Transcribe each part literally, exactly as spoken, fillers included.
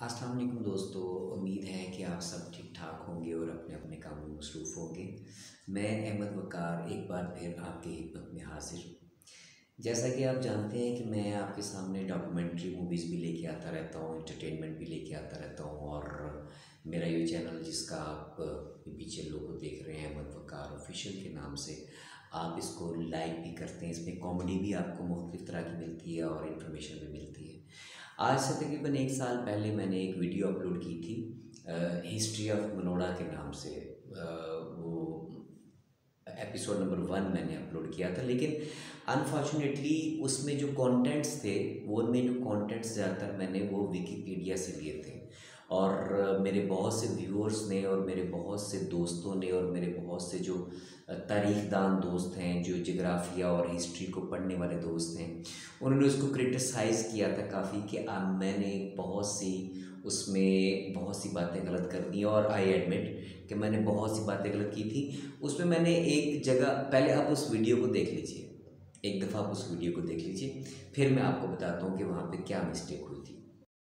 अस्सलाम वालेकुम दोस्तों। उम्मीद है कि आप सब ठीक ठाक होंगे और अपने अपने कामों में मसरूफ़ होंगे। मैं अहमद वकार एक बार फिर आपकी खिदमत में हाजिर। जैसा कि आप जानते हैं कि मैं आपके सामने डॉक्यूमेंट्री मूवीज़ भी लेके आता रहता हूँ, एंटरटेनमेंट भी लेके आता रहता हूँ। और मेरा ये चैनल जिसका आप पीछे लोगो देख रहे हैं अहमद वकार ऑफिशियल के नाम से, आप इसको लाइक भी करते हैं। इसमें कॉमेडी भी आपको मुख्तलिफ़ तरह की मिलती है और इन्फॉर्मेशन भी मिलती है। आज से तकरीबन एक साल पहले मैंने एक वीडियो अपलोड की थी हिस्ट्री ऑफ मनोड़ा के नाम से। अ, वो एपिसोड नंबर वन मैंने अपलोड किया था, लेकिन अनफॉर्चुनेटली उसमें जो कंटेंट्स थे वो उनमें जो कंटेंट्स ज़्यादातर मैंने वो विकीपीडिया से लिए थे। और अ, मेरे बहुत से व्यूअर्स ने और मेरे बहुत से दोस्तों ने और मेरे बहुत से जो तारीखदान दोस्त हैं, जो जोग्राफिया और हिस्ट्री को पढ़ने वाले दोस्त हैं, उन्होंने उसको क्रिटिसाइज़ किया था काफ़ी कि आ, मैंने बहुत सी उसमें बहुत सी बातें गलत कर दी। और आई एडमिट कि मैंने बहुत सी बातें गलत की थी उसमें। मैंने एक जगह, पहले आप उस वीडियो को देख लीजिए, एक दफ़ा आप उस वीडियो को देख लीजिए, फिर मैं आपको बताता हूँ कि वहाँ पे क्या मिस्टेक हुई थी।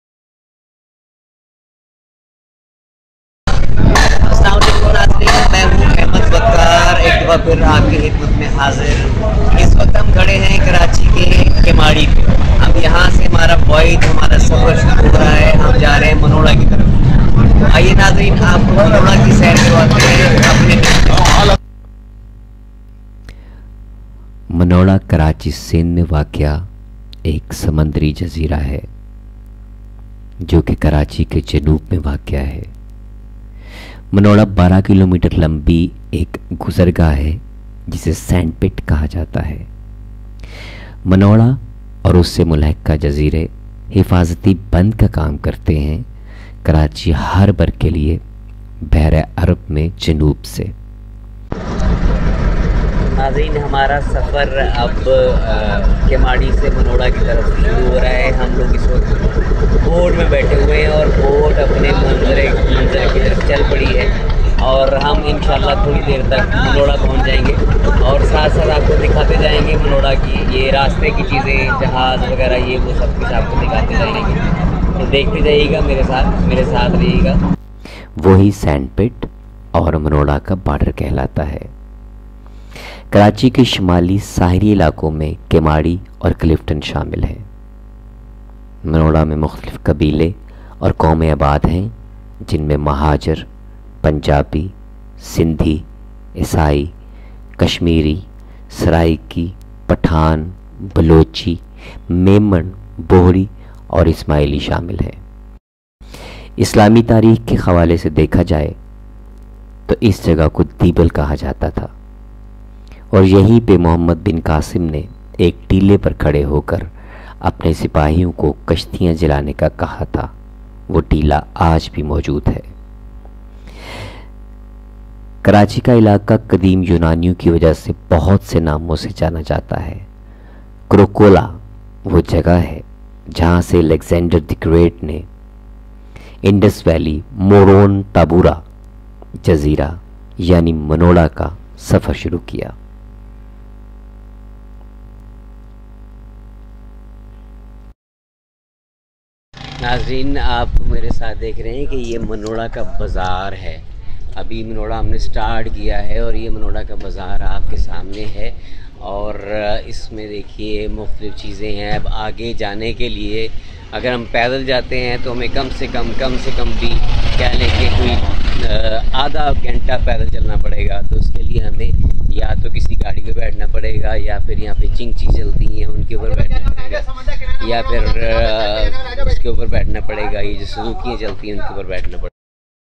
अस्सलाम वालेकुम नाज़रीन, मैं हूँ अहमद वकार एक बार फिर आपकी खिदमत में हाजिर। इस वक्त हम खड़े हैं कराची के केमाड़ी पे। अब यहाँ से हमारा बॉयज हमारा सफ़र शुरू हो रहा है। हम जा रहे हैं मनोड़ा की तरफ। आइए नाज़रीन, आपको मनोड़ा की सैर करवाते हैं अपने। मनोड़ा कराची सिंध में वाक़या एक समंदरी जजीरा है जो कि कराची के जनूब में वाक़या है। मनोड़ा बारह किलोमीटर लंबी एक गुज़रगाह है जिसे सैंडपिट कहा जाता है। मनोड़ा और उससे मुल्हक़ा जजीरे हिफाजती बंद का काम करते हैं कराची हार्बर के लिए बहर अरब में जनूब से। नाज़रीन, हमारा सफ़र अब केमाड़ी से मनोड़ा की तरफ शुरू हो रहा है। हम लोग इस वक्त बोट में बैठे हुए हैं और बोट अपने मंजर मंजर की तरफ चल पड़ी है और हम इंशाल्लाह थोड़ी देर तक मनोड़ा पहुंच जाएंगे और साथ साथ आपको दिखाते जाएंगे मनोड़ा की ये रास्ते की चीज़ें, जहाज़ वगैरह, ये वो सब कुछ आपको दिखाते जाएंगे। तो देखते जाइएगा, मेरे साथ मेरे साथ रहिएगा। वही सैंडपिट और मनोड़ा का बॉर्डर कहलाता है। कराची के शुमाली साहरी इलाकों में केमाड़ी और क्लिफ्टन शामिल हैं। मनोड़ा में मुख्तलिफ कबीले और कौमें आबाद हैं जिनमें महाजर, पंजाबी, सिंधी, ईसाई, कश्मीरी, सराइकी, पठान, बलोची, मेमन, बोहरी और इस्माइली शामिल हैं। इस्लामी तारीख के हवाले से देखा जाए तो इस जगह को दीबल कहा जाता था और यहीं पे मोहम्मद बिन कासिम ने एक टीले पर खड़े होकर अपने सिपाहियों को कश्तियां जलाने का कहा था। वो टीला आज भी मौजूद है। कराची का इलाका कदीम यूनानियों की वजह से बहुत से नामों से जाना जाता है। क्रोकोला वो जगह है जहाँ से अलेक्जेंडर द ग्रेट ने इंडस वैली, मोरोन ताबूरा जजीरा यानी मनोड़ा का सफ़र शुरू किया। नाज़रीन, आप मेरे साथ देख रहे हैं कि ये मनोड़ा का बाज़ार है। अभी मनोड़ा हमने स्टार्ट किया है और ये मनोड़ा का बाज़ार आपके सामने है और इसमें देखिए मुख्तलिफ़ चीज़ें हैं। अब आगे जाने के लिए अगर हम पैदल जाते हैं तो हमें कम से कम कम से कम भी कह लें कि कोई आधा घंटा पैदल चलना पड़ेगा। तो उसके लिए हमें या तो किसी गाड़ी पे बैठना पड़ेगा या फिर यहाँ पे चिंगची चलती हैं उनके ऊपर बैठना पड़ेगा या फिर उसके ऊपर बैठना पड़ेगा। ये जो सुजुकियाँ चलती हैं उनके ऊपर बैठना पड़ेगा।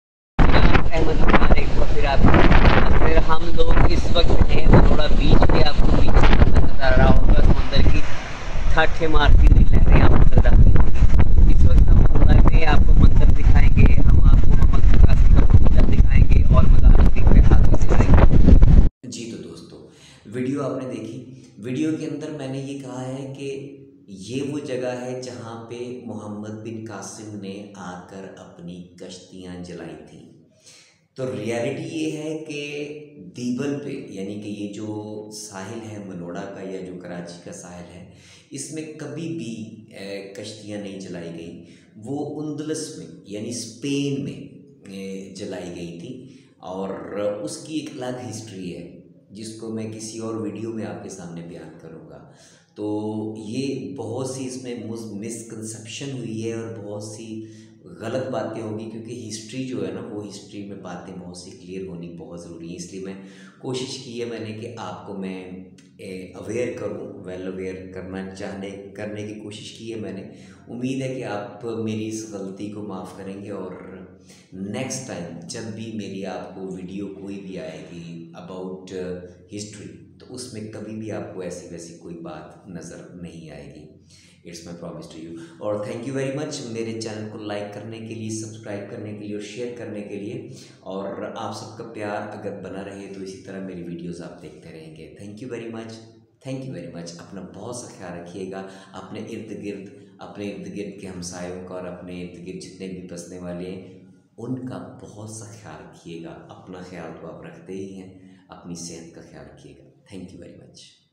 अहमद एक बार फिर आप फिर हम लोग इस वक्त हैं थोड़ा बीच पे, आपको बीच नजर आ रहा होगा, समंदर की ठाठे मारती हुई लहरें आपको नजर आती होंगी। इस वक्त हम थोड़ा में आपको मंदिर दिखाएंगे, हम आपको मोहम्मद बिन कासिम का मकबरा दिखाएंगे और मज़ार शरीफ पे हाथ दिखाएंगे। जी तो दोस्तों, वीडियो आपने देखी। वीडियो के अंदर मैंने ये कहा है कि ये वो जगह है जहाँ पे मोहम्मद बिन कासिम ने आकर अपनी कश्तियाँ जलाई थी। तो रियलिटी ये है कि दीबल पे, यानी कि ये जो साहिल है मनोड़ा का या जो कराची का साहिल है, इसमें कभी भी कश्तियाँ नहीं जलाई गई। वो उंदलस में यानी स्पेन में जलाई गई थी और उसकी एक अलग हिस्ट्री है जिसको मैं किसी और वीडियो में आपके सामने बयान करूँगा। तो ये बहुत सी इसमें मिसकंसेप्शन हुई है और बहुत सी गलत बातें होगी, क्योंकि हिस्ट्री जो है ना, वो हिस्ट्री में बातें बहुत सी क्लियर होनी बहुत ज़रूरी है। इसलिए मैं कोशिश की है मैंने कि आपको मैं अवेयर करूं, वेल अवेयर करना चाहने करने की कोशिश की है मैंने। उम्मीद है कि आप मेरी इस गलती को माफ़ करेंगे और नेक्स्ट टाइम जब भी मेरी आपको वीडियो कोई भी आएगी अबाउट हिस्ट्री, तो उसमें कभी भी आपको ऐसी वैसी कोई बात नज़र नहीं आएगी। It's my promise to you. और थैंक यू वेरी मच मेरे चैनल को लाइक करने के लिए, सब्सक्राइब करने के लिए और शेयर करने के लिए। और आप सबका प्यार अगर बना रहे तो इसी तरह मेरी वीडियोस आप देखते रहेंगे। Thank you very much, thank you very much. अपना बहुत सा ख्याल रखिएगा, अपने इर्द गिर्द अपने इर्द गिर्द के हमसायों का और अपने इर्द गिर्द जितने भी बसने वाले हैं उनका बहुत सा ख्याल रखिएगा। अपना ख्याल तो आप रखते ही हैं, अपनी सेहत का ख्याल रखिएगा। Thank you very much.